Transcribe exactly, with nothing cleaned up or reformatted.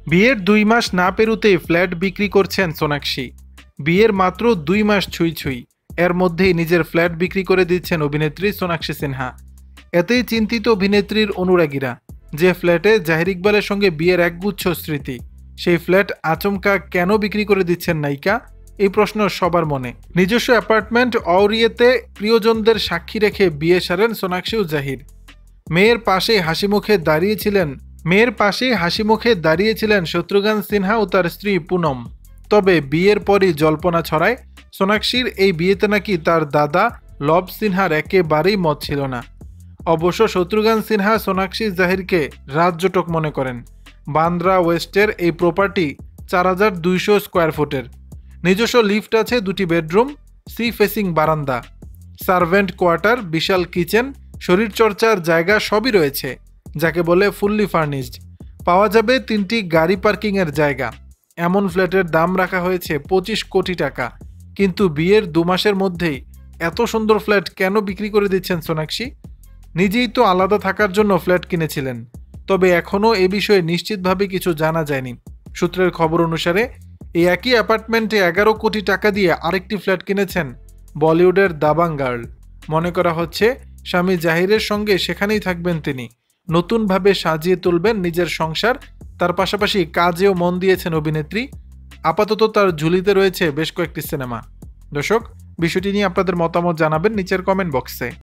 বিয়ের দুই মাস না পেরোতেই ফ্ল্যাট বিক্রি করছেন সোনাক্ষী। বিয়ের মাত্র দুই মাস ছুঁই ছুঁই, এর মধ্যেই নিজের ফ্ল্যাট বিক্রি করে দিচ্ছেন অভিনেত্রী সোনাক্ষী সিনহা। এতেই চিন্তিত অভিনেত্রীর অনুরাগীরা, যে ফ্ল্যাটে জাহির ইকবালের সঙ্গে বিয়ের একগুচ্ছ স্মৃতি, সেই ফ্ল্যাট আচমকা কেন বিক্রি করে দিচ্ছেন নায়িকা, এই প্রশ্ন সবার মনে। নিজস্ব অ্যাপার্টমেন্ট অউরিয়েতে প্রিয়জনদের সাক্ষী রেখে বিয়ে সারেন সোনাক্ষী ও জাহির। মেয়ের পাশে হাসি মুখে দাঁড়িয়েছিলেন মেয়ের পাশে হাসি মুখে দাঁড়িয়েছিলেন শত্রুঘ্ন সিনহা ও তার স্ত্রী পুনম। তবে বিয়ের পরই জল্পনা ছড়ায় সোনাক্ষীর এই বিয়েতে নাকি তার দাদা লব সিনহার একেবারেই মত ছিল না। অবশ্য শত্রুঘ্ন সিনহা সোনাক্ষী জাহিরকে রাজজটক মনে করেন। বান্দ্রা ওয়েস্টের এই প্রপার্টি চার হাজার দুইশো স্কোয়ার ফুটের। নিজস্ব লিফট আছে, দুটি বেডরুম, সি ফেসিং বারান্দা, সার্ভেন্ট কোয়ার্টার, বিশাল কিচেন, শরীরচর্চার জায়গা সবই রয়েছে, যাকে বলে ফুললি ফার্নিশড। পাওয়া যাবে তিনটি গাড়ি পার্কিংয়ের জায়গা। এমন ফ্ল্যাটের দাম রাখা হয়েছে পঁচিশ কোটি টাকা। কিন্তু বিয়ের দু মাসের মধ্যেই এত সুন্দর ফ্ল্যাট কেন বিক্রি করে দিচ্ছেন সোনাক্ষী? নিজেই তো আলাদা থাকার জন্য ফ্ল্যাট কিনেছিলেন। তবে এখনও এ বিষয়ে নিশ্চিতভাবে কিছু জানা যায়নি। সূত্রের খবর অনুসারে এই একই অ্যাপার্টমেন্টে এগারো কোটি টাকা দিয়ে আরেকটি ফ্ল্যাট কিনেছেন বলিউডের দাবাং গার্ল। মনে করা হচ্ছে স্বামী জাহিরের সঙ্গে সেখানেই থাকবেন তিনি। নতুনভাবে সাজিয়ে তুলবেন নিজের সংসার। তার পাশাপাশি কাজেও মন দিয়েছেন অভিনেত্রী। আপাতত তার ঝুলিতে রয়েছে বেশ কয়েকটি সিনেমা। দর্শক, বিষয়টি নিয়ে আপনাদের মতামত জানাবেন নিচের কমেন্ট বক্সে।